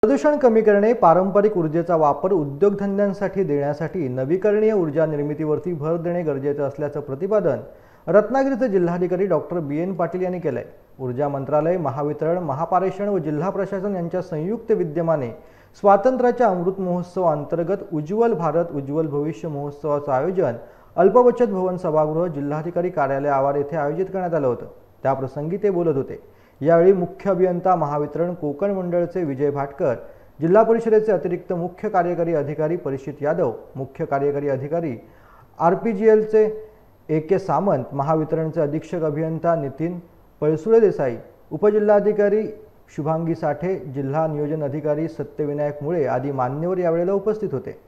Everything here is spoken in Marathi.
प्रदूषण कमी करणे, पारंपरिक ऊर्जेचा वापर उद्योगधंद्यांसाठी देण्यासाठी नवीकरणीय ऊर्जा निर्मितीवरती भर देणे गरजेचे असल्याचं प्रतिपादन रत्नागिरीचे जिल्हाधिकारी डॉक्टर बी.एन. पाटील यांनी केले आहे। ऊर्जा मंत्रालय, महावितरण, महापारेषण व जिल्हा प्रशासन यांच्या संयुक्त विद्यमाने स्वातंत्र्याच्या अमृत महोत्सव अंतर्गत उज्ज्वल भारत उज्ज्वल भविष्य महोत्सवाचं आयोजन अल्पबचत भवन सभागृह, जिल्हाधिकारी कार्यालय आवार येथे आयोजित करण्यात आलं होतं। त्याप्रसंगी ते बोलत होते। यावेळी मुख्य अभियंता, महावितरण कोकण मंडळचे विजय भाटकर, जिल्हा परिषदेचे अतिरिक्त मुख्य कार्यकारी अधिकारी परिचित यादव, मुख्य कार्यकारी अधिकारी आरपीजीएलचे ए.के. सामंत, महावितरणचे अधीक्षक अभियंता नितीन पळसुळे देसाई, उपजिल्हाधिकारी शुभांगी साठे, जिल्हा नियोजन अधिकारी सत्यविनायक मुळे आदी मान्यवर यावेळेला उपस्थित होते।